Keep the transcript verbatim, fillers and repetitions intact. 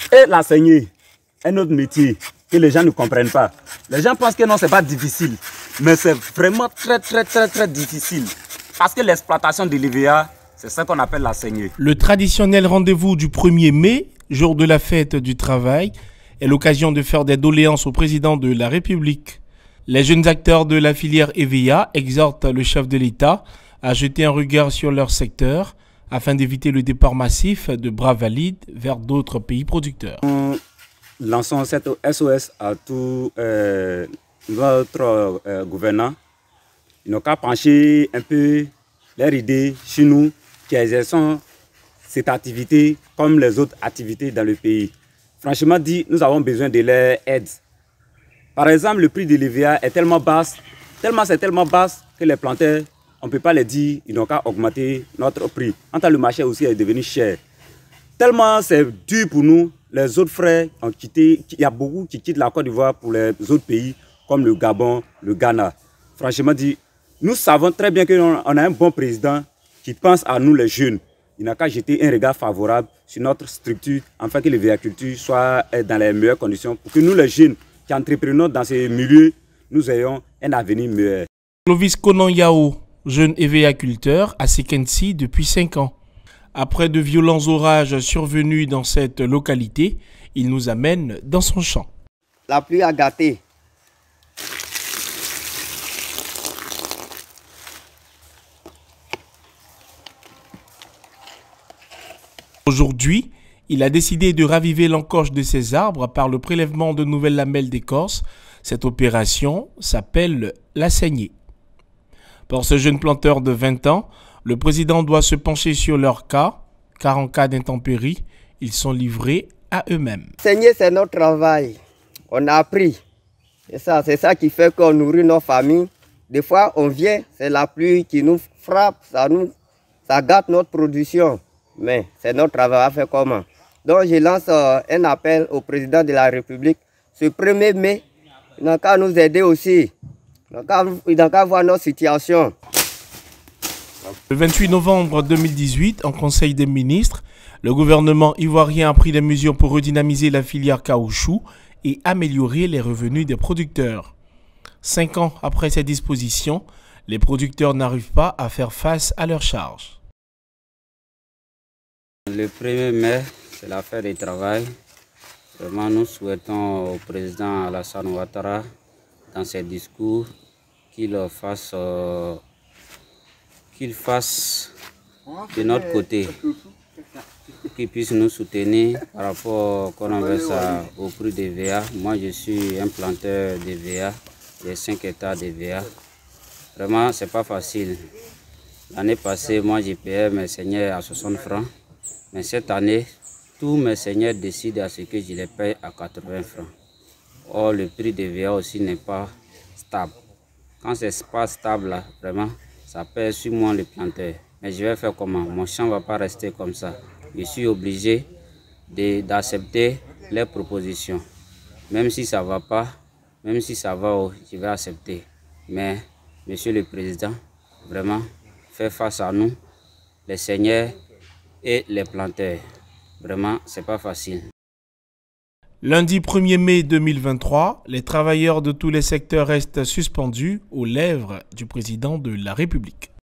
Et la saignée, un autre métier que les gens ne comprennent pas. Les gens pensent que non, c'est pas difficile. Mais c'est vraiment très, très, très, très difficile. Parce que l'exploitation de l'E V A, c'est ça qu'on appelle la saignée. Le traditionnel rendez-vous du premier mai, jour de la fête du travail, est l'occasion de faire des doléances au président de la République. Les jeunes acteurs de la filière E V A exhortent le chef de l'État à jeter un regard sur leur secteur afin d'éviter le départ massif de bras valides vers d'autres pays producteurs. Nous lançons cette S O S à tout euh, notre euh, gouvernant. Ils n'ont qu'à pencher un peu leur idée chez nous qui exerçons cette activité comme les autres activités dans le pays. Franchement dit, nous avons besoin de leur aide. Par exemple, le prix de l'E V A est tellement basse, tellement c'est tellement basse que les planteurs, on ne peut pas les dire, ils n'ont qu'à augmenter notre prix. En tant que le marché aussi est devenu cher. Tellement c'est dur pour nous, les autres frères ont quitté, il y a beaucoup qui quittent la Côte d'Ivoire pour les autres pays comme le Gabon, le Ghana. Franchement dit, nous savons très bien qu'on a un bon président qui pense à nous les jeunes. Il n'a qu'à jeter un regard favorable sur notre structure afin que l'agriculture soit dans les meilleures conditions pour que nous les jeunes qui entreprenons dans ces milieux, nous ayons un avenir meilleur. Clovis Konan Yao, jeune éveilliculteur à Sekensi depuis cinq ans. Après de violents orages survenus dans cette localité, il nous amène dans son champ. La pluie a gâté. Aujourd'hui, il a décidé de raviver l'encoche de ses arbres par le prélèvement de nouvelles lamelles d'écorce. Cette opération s'appelle la saignée. Pour ce jeune planteur de vingt ans, le président doit se pencher sur leur cas, car en cas d'intempéries, ils sont livrés à eux-mêmes. Saigner, c'est notre travail. On a appris. C'est ça, c'est ça qui fait qu'on nourrit nos familles. Des fois, on vient, c'est la pluie qui nous frappe, ça, nous, ça gâte notre production. Mais c'est notre travail à faire comment. Donc je lance euh, un appel au président de la République. Ce premier mai, il n'a qu'à nous aider aussi. Il n'a qu'à voir notre situation. Le vingt-huit novembre deux mille dix-huit, en Conseil des ministres, le gouvernement ivoirien a pris des mesures pour redynamiser la filière caoutchouc et améliorer les revenus des producteurs. Cinq ans après ces dispositions, les producteurs n'arrivent pas à faire face à leurs charges. Le premier mai, c'est la fête du travail. Vraiment, nous souhaitons au président Alassane Ouattara, dans ses discours, qu'il fasse, euh, qu'il fasse de notre côté, qu'il puisse nous soutenir par rapport au prix des V A. Moi, je suis un planteur de V A, j'ai cinq hectares de V A. Vraiment, c'est pas facile. L'année passée, moi, j'ai payé mes seigneurs à soixante francs. Mais cette année, tous mes seigneurs décident à ce que je les paye à quatre-vingts francs. Or, le prix des V A aussi n'est pas stable. Quand ce n'est pas stable, là, vraiment, ça pèse sur moi le planteur. Mais je vais faire comment? Mon champ ne va pas rester comme ça. Je suis obligé d'accepter les propositions. Même si ça ne va pas, même si ça va, je vais accepter. Mais, Monsieur le Président, vraiment, fait face à nous, les seigneurs et les planteurs. Vraiment, c'est pas facile. Lundi premier mai deux mille vingt-trois, les travailleurs de tous les secteurs restent suspendus aux lèvres du président de la République.